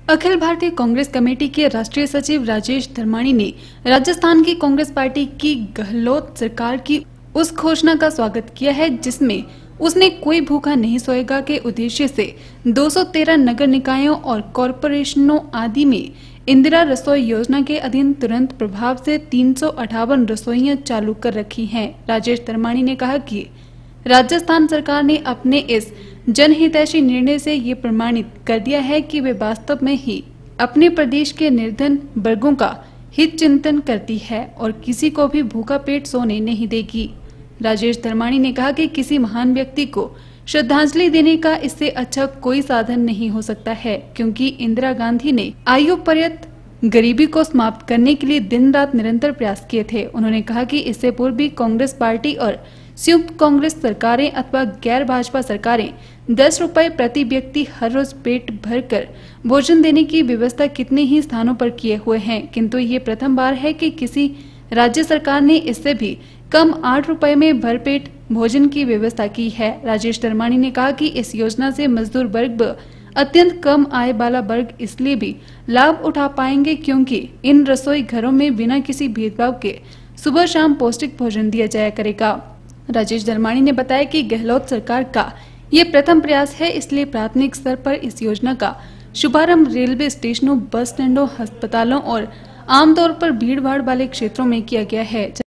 Akhil Bharatiya Congress committee के राष्ट्रीय सचिव राजेश धर्माणी ने राजस्थान की कांग्रेस पार्टी की गहलोत सरकार की उस घोषणा का स्वागत किया है जिसमें उसने कोई भूखा नहीं सोएगा के उद्देश्य से 213 नगर निकायों और कॉरपोरेशनों आदि में इंदिरा रसोई योजना के अधीन तुरंत प्रभाव से 358 रसोइयां चालू कर रखी हैं। राजेश धर्माणी ने कहा कि राजस्थान सरकार ने अपने इस जनहितैषी निर्णय से ये प्रमाणित कर दिया है कि वे वास्तव में ही अपने प्रदेश के निर्धन वर्गों का हित चिंतन करती है और किसी को भी भूखा पेट सोने नहीं देगी। राजेश धर्माणी ने कहा कि किसी महान व्यक्ति को श्रद्धांजलि देने का इससे अच्छा कोई साधन नहीं हो सकता है, क्योंकि इंदिरा गांधी ने आयु पर्यंत गरीबी को समाप्त करने के लिए दिन रात निरंतर प्रयास किए थे। उन्होंने कहा कि इससे पूर्व भी कांग्रेस पार्टी और संयुक्त कांग्रेस सरकारें अथवा गैर भाजपा सरकारें 10 रुपए प्रति व्यक्ति हर रोज पेट भरकर भोजन देने की व्यवस्था कितने ही स्थानों पर किए हुए हैं, किंतु ये प्रथम बार है कि किसी राज्य सरकार ने इससे भी कम 8 रुपए में भरपेट भोजन की व्यवस्था की है। राजेश धर्माणी ने कहा कि इस योजना से मजदूर वर्ग अत्यंत कम आय वाला वर्ग इसलिए भी लाभ उठा पाएंगे क्योंकि इन रसोई घरों में बिना किसी भेदभाव के सुबह शाम पौष्टिक भोजन दिया जाया करेगा। राजेश धर्माणी ने बताया कि गहलोत सरकार का ये प्रथम प्रयास है, इसलिए प्राथमिक स्तर पर इस योजना का शुभारंभ रेलवे स्टेशनों, बस स्टैंडों, अस्पतालों और आमतौर पर भीड़ भाड़ वाले क्षेत्रों में किया गया है।